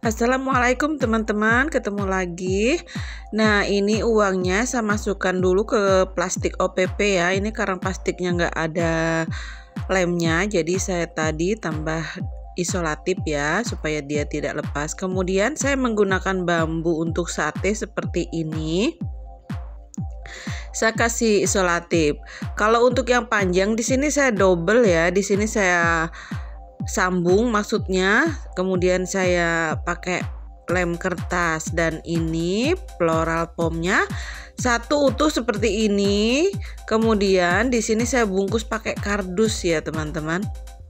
Assalamualaikum teman-teman, ketemu lagi. Nah, ini uangnya saya masukkan dulu ke plastik OPP ya. Ini karena plastiknya nggak ada lemnya, jadi saya tadi tambah isolatif ya, supaya dia tidak lepas. Kemudian saya menggunakan bambu untuk sate seperti ini. Saya kasih isolatif. Kalau untuk yang panjang di sini saya double ya. Di sini saya sambung maksudnya, kemudian saya pakai lem kertas dan ini floral pomnya satu utuh seperti ini. Kemudian di sini saya bungkus pakai kardus ya teman-teman.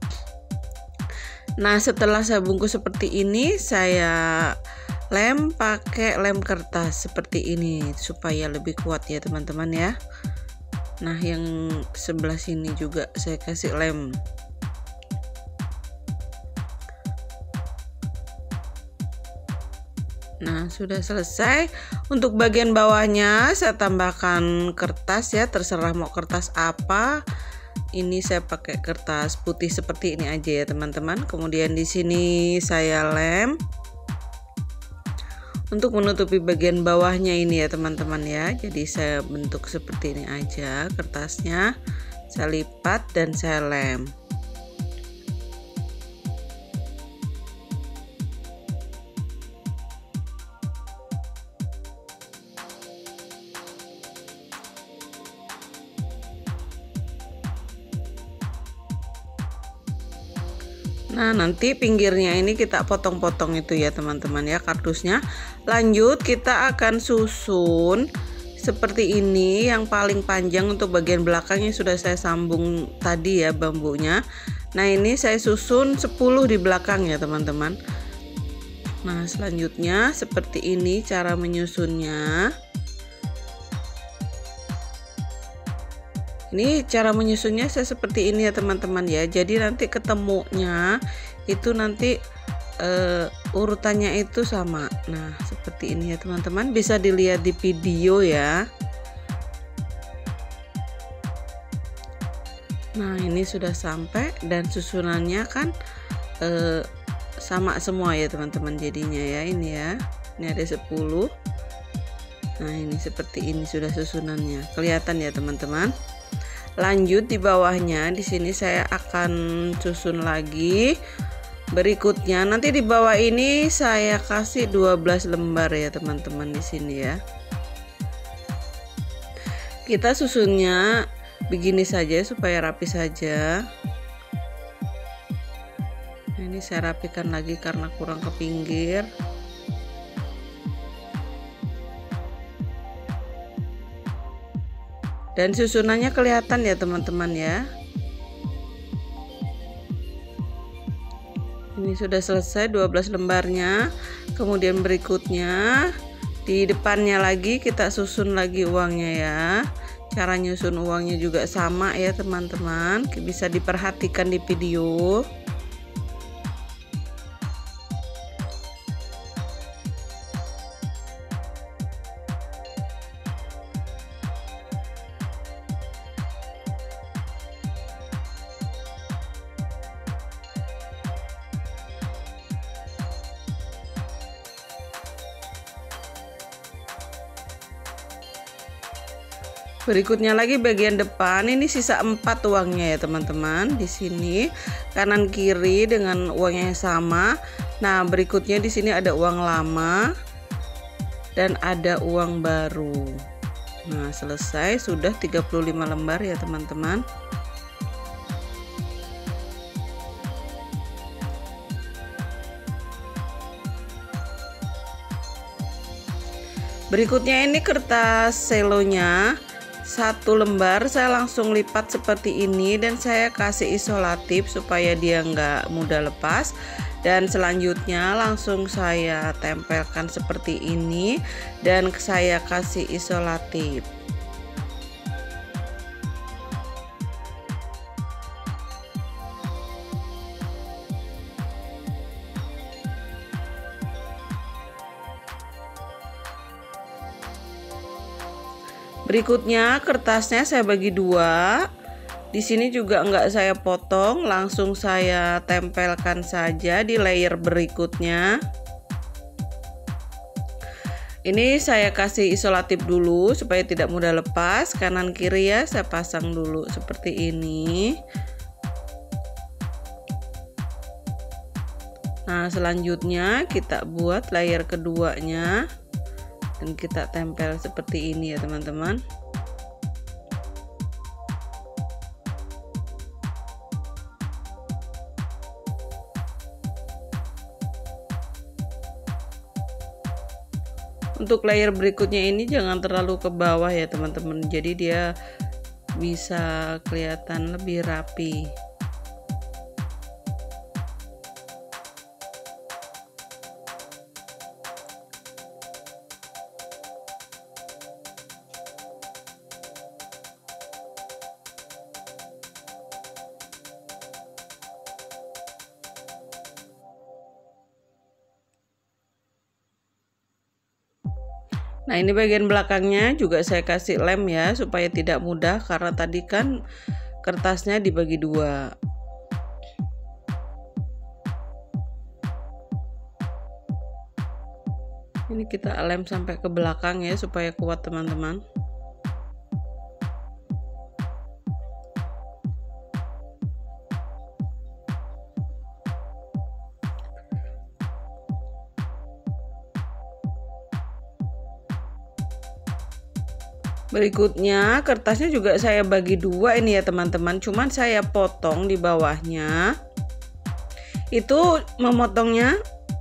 Nah, setelah saya bungkus seperti ini, saya lem pakai lem kertas seperti ini supaya lebih kuat ya teman-teman ya. Nah, yang sebelah sini juga saya kasih lem. Nah, sudah selesai. Untuk bagian bawahnya saya tambahkan kertas ya, terserah mau kertas apa. Ini saya pakai kertas putih seperti ini aja ya teman-teman. Kemudian di sini saya lem untuk menutupi bagian bawahnya ini ya teman-teman ya. Jadi saya bentuk seperti ini aja kertasnya. Saya lipat dan saya lem. Nah, nanti pinggirnya ini kita potong-potong itu ya teman-teman ya kardusnya. Lanjut kita akan susun seperti ini. Yang paling panjang untuk bagian belakangnya sudah saya sambung tadi ya bambunya. Nah, ini saya susun 10 di belakang ya teman-teman. Nah, selanjutnya seperti ini cara menyusunnya. Ini cara menyusunnya saya seperti ini ya teman-teman ya. Jadi nanti ketemunya itu nanti urutannya itu sama. Nah, seperti ini ya teman-teman. Bisa dilihat di video ya. Nah, ini sudah sampai dan susunannya kan sama semua ya teman-teman jadinya ya. Ini ya. Ini ada 10. Nah, ini seperti ini sudah susunannya. Kelihatan ya teman-teman. Lanjut di bawahnya, di sini saya akan susun lagi berikutnya. Nanti di bawah ini saya kasih 12 lembar ya teman-teman di sini ya. Kita susunnya begini saja supaya rapi saja. Nah, ini saya rapikan lagi karena kurang ke pinggir. Dan susunannya kelihatan ya teman-teman ya. Ini sudah selesai 12 lembarnya. Kemudian berikutnya di depannya lagi kita susun lagi uangnya ya. Cara nyusun uangnya juga sama ya teman-teman. Bisa diperhatikan di video. Berikutnya lagi bagian depan ini sisa 4 uangnya ya teman-teman. Di sini kanan kiri dengan uangnya yang sama. Nah, berikutnya di sini ada uang lama dan ada uang baru. Nah, selesai sudah 35 lembar ya teman-teman. Berikutnya ini kertas selonya. 1 lembar saya langsung lipat seperti ini dan saya kasih isolatif supaya dia nggak mudah lepas. Dan selanjutnya langsung saya tempelkan seperti ini dan saya kasih isolatif. Berikutnya kertasnya saya bagi 2. Di sini juga enggak saya potong, langsung saya tempelkan saja di layer berikutnya. Ini saya kasih isolatif dulu supaya tidak mudah lepas. Kanan kiri ya saya pasang dulu seperti ini. Nah, selanjutnya kita buat layer keduanya dan kita tempel seperti ini ya teman-teman. Untuk layer berikutnya ini jangan terlalu ke bawah ya teman-teman, jadi dia bisa kelihatan lebih rapi. Nah, ini bagian belakangnya juga saya kasih lem ya supaya tidak mudah, karena tadi kan kertasnya dibagi dua. Ini kita lem sampai ke belakang ya supaya kuat teman-teman. Berikutnya kertasnya juga saya bagi dua ini ya teman-teman, cuman saya potong di bawahnya. Itu memotongnya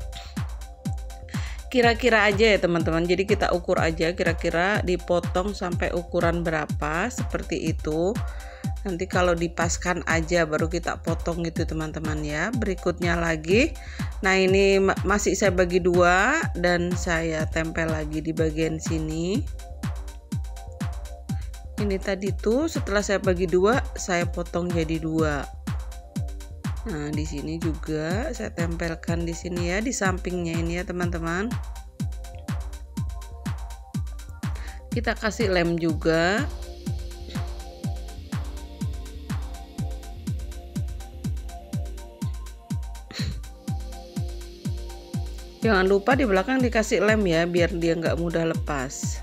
kira-kira aja ya teman-teman, jadi kita ukur aja kira-kira dipotong sampai ukuran berapa, seperti itu. Nanti kalau dipaskan aja baru kita potong gitu teman-teman ya. Berikutnya lagi, nah ini masih saya bagi dua dan saya tempel lagi di bagian sini. Ini tadi tuh setelah saya bagi dua, saya potong jadi dua. Nah, di sini juga saya tempelkan di sini ya, di sampingnya ini ya teman-teman. Kita kasih lem juga. Jangan lupa di belakang dikasih lem ya, biar dia nggak mudah lepas.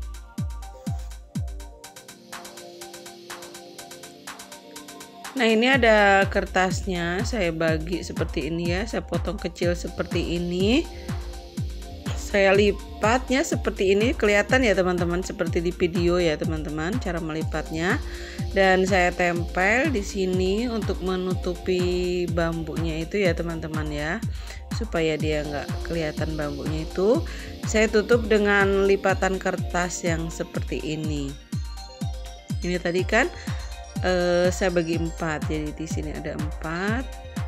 Nah, ini ada kertasnya, saya bagi seperti ini ya, saya potong kecil seperti ini. Saya lipatnya seperti ini, kelihatan ya teman-teman, seperti di video ya teman-teman cara melipatnya. Dan saya tempel di sini untuk menutupi bambunya itu ya teman-teman ya, supaya dia nggak kelihatan bambunya itu. Saya tutup dengan lipatan kertas yang seperti ini. Ini tadi kan saya bagi 4, jadi di sini ada 4.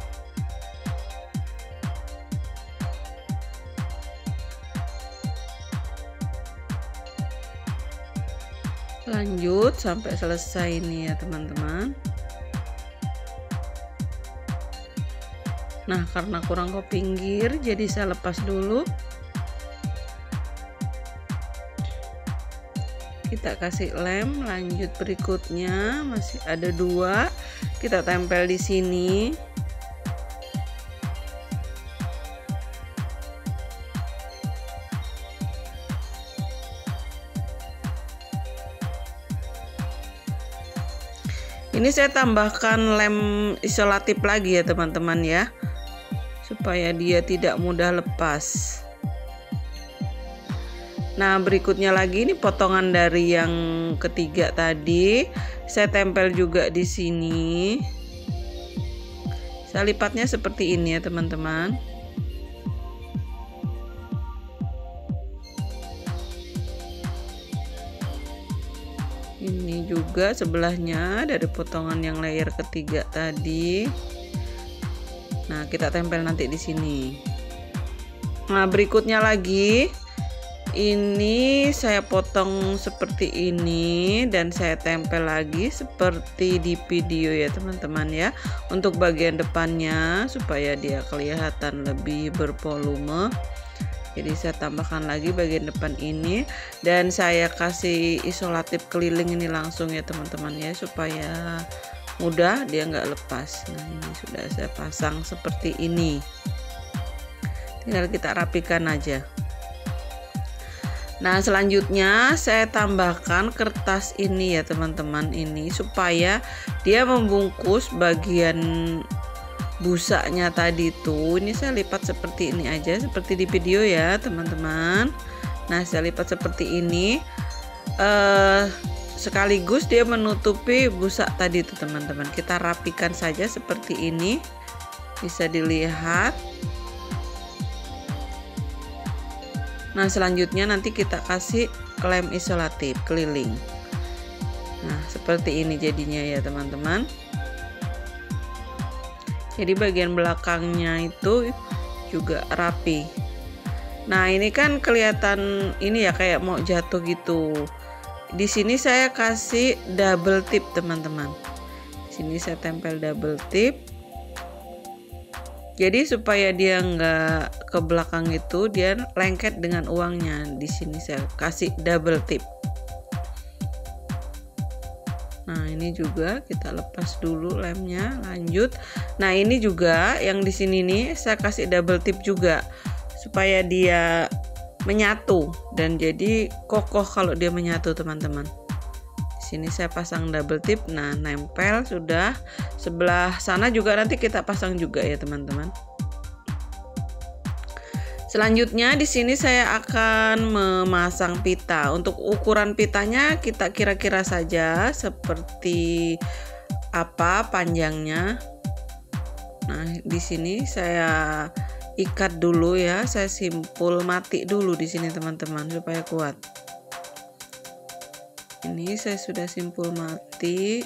Lanjut sampai selesai ini ya teman-teman. Nah, karena kurang ke pinggir jadi saya lepas dulu. Kita kasih lem. Lanjut berikutnya masih ada 2, kita tempel di sini. Ini saya tambahkan lem isolatif lagi ya teman-teman ya, supaya dia tidak mudah lepas. Nah, berikutnya lagi ini potongan dari yang ketiga tadi, saya tempel juga di sini. Saya lipatnya seperti ini ya teman-teman. Ini juga sebelahnya dari potongan yang layer ketiga tadi. Nah, kita tempel nanti di sini. Nah, berikutnya lagi ini saya potong seperti ini dan saya tempel lagi seperti di video ya teman-teman ya, untuk bagian depannya supaya dia kelihatan lebih bervolume. Jadi saya tambahkan lagi bagian depan ini dan saya kasih isolatif keliling ini langsung ya teman-teman ya, supaya mudah dia nggak lepas. Nah, ini sudah saya pasang seperti ini, tinggal kita rapikan aja. Nah, selanjutnya saya tambahkan kertas ini ya teman-teman, ini supaya dia membungkus bagian busanya tadi tuh. Ini saya lipat seperti ini aja, seperti di video ya teman-teman. Nah, saya lipat seperti ini, sekaligus dia menutupi busa tadi tuh teman-teman. Kita rapikan saja seperti ini, bisa dilihat. Nah, selanjutnya nanti kita kasih lem isolatif keliling. Nah, seperti ini jadinya ya teman-teman. Jadi bagian belakangnya itu juga rapi. Nah, ini kan kelihatan ini ya kayak mau jatuh gitu. Di sini saya kasih double tip teman-teman. Di sini saya tempel double tip. Jadi supaya dia nggak ke belakang itu, dia lengket dengan uangnya. Di sini saya kasih double tip. Nah, ini juga kita lepas dulu lemnya, lanjut. Nah, ini juga yang di sini nih saya kasih double tip juga supaya dia menyatu dan jadi kokoh kalau dia menyatu teman-teman. Sini saya pasang double tip. Nah, nempel sudah. Sebelah sana juga nanti kita pasang juga ya teman-teman. Selanjutnya di sini saya akan memasang pita. Untuk ukuran pitanya kita kira-kira saja seperti apa panjangnya. Nah, di sini saya ikat dulu ya. Saya simpul mati dulu di sini teman-teman supaya kuat. Ini saya sudah simpul mati.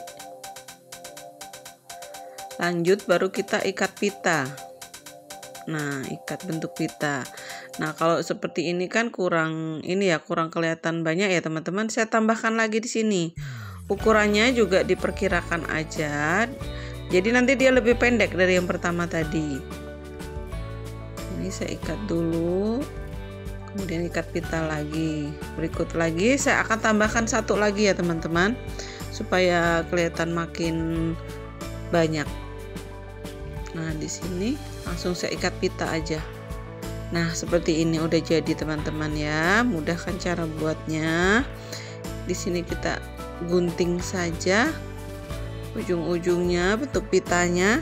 Lanjut baru kita ikat pita. Nah, ikat bentuk pita. Nah, kalau seperti ini kan kurang ini ya, kurang kelihatan banyak ya teman-teman. Saya tambahkan lagi di sini. Ukurannya juga diperkirakan aja. Jadi nanti dia lebih pendek dari yang pertama tadi. Ini saya ikat dulu. Kemudian ikat pita lagi. Berikut lagi saya akan tambahkan satu lagi ya teman-teman, supaya kelihatan makin banyak. Nah, di sini langsung saya ikat pita aja. Nah, seperti ini udah jadi teman-teman ya. Mudah kan cara buatnya. Di sini kita gunting saja ujung-ujungnya bentuk pitanya.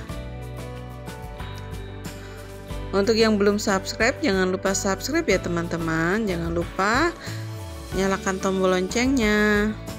Untuk yang belum subscribe, jangan lupa subscribe ya teman-teman. Jangan lupa nyalakan tombol loncengnya.